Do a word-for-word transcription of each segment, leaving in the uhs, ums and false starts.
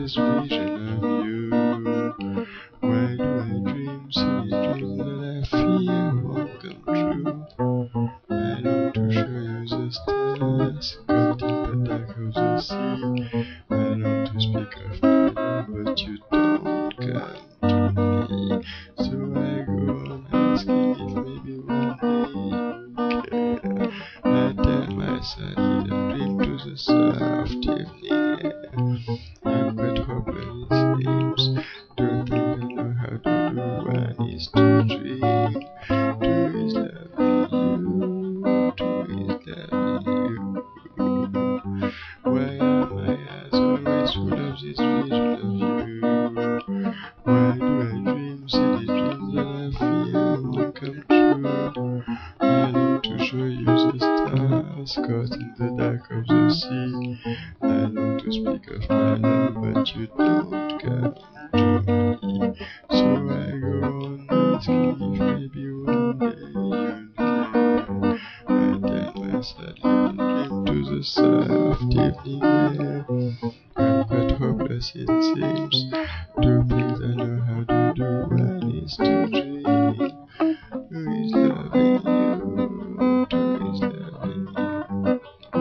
this vision of you. Why do I dream silly dreams that I fear won't come true? I long to show you the stars caught in the dark of the sea. I long to speak of my love, but you don't come to me. So I go on asking if maybe one day you care. I tell myself it's a dream to the soft evening air. I'm quite hopeless it seems. Don't think I know how to do. One is to dream, two is loving you, two is loving you. Why are my eyes always full of this vision of you? Why do I dream silly dreams that I fear won't come true? I long to show you the stars caught in the dark of the sea. I long to speak of my love, but you don't come to me. So I go on asking if maybe one day you'll care. I tell myself little dream to the soft evening air. I'm quite hopeless it seems. Two things I know how to do. One is to dream, two is loving you, two is loving you.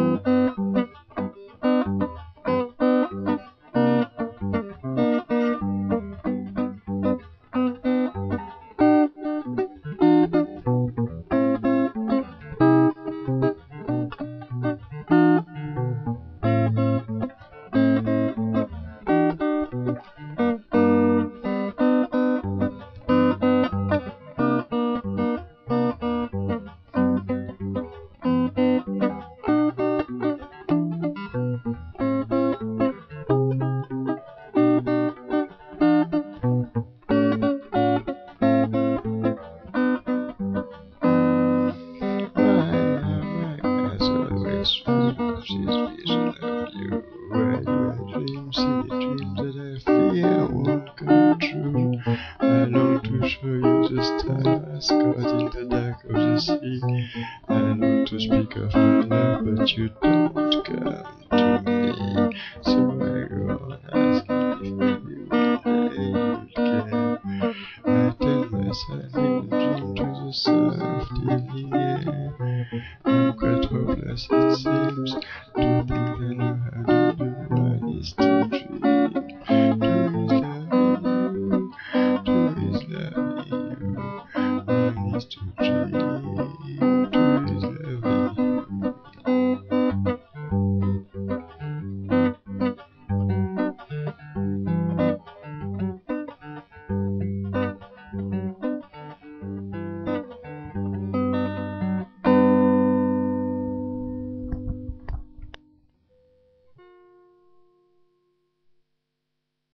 This vision of you. Why do I dream silly dreams that I fear won't come true? I long to show you the stars caught in the dark of the sea. I long to speak of my love, but you don't come to me. So I go on asking if maybe one day you'll care. I tell myself in a dream to the soft evening air. I'm quite hopeless it seems.